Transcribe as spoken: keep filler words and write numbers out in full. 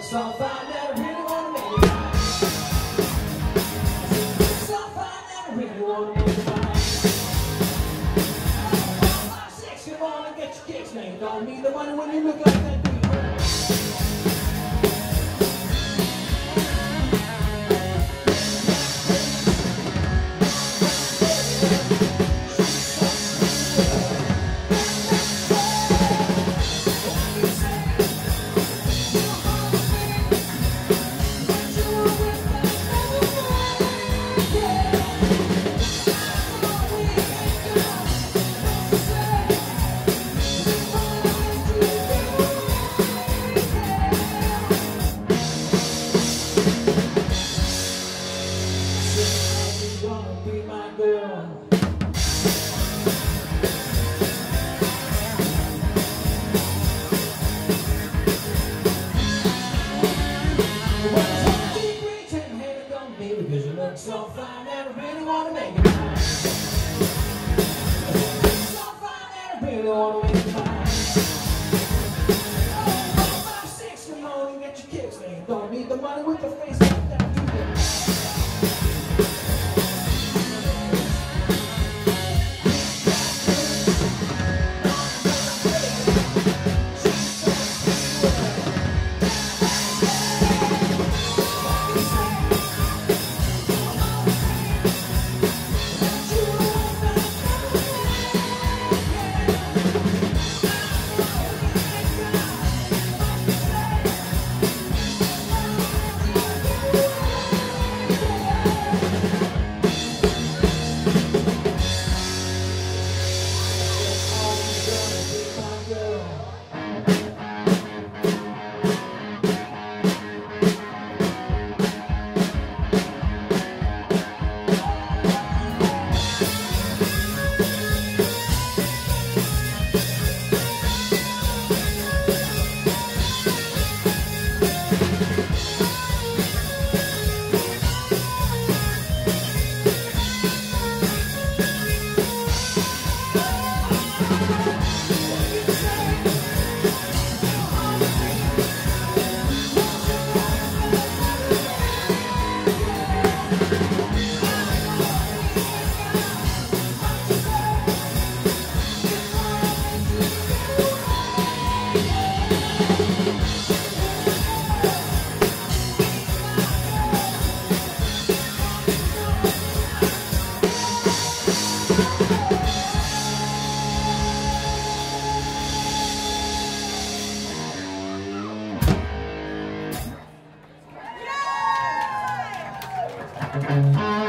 looks so fine that I really wanna make it mine. So fine that I really wanna make it mine. Five, six, come on and get your kicks, now you don't need the money when you look like that, do you? Be my girl. Because you look so fine that I really wanna make it mine. So fine that I really wanna make it mine. Oh, five, six, come on and get your kicks, man. You don't need the money with your face like that, do you? Thank you.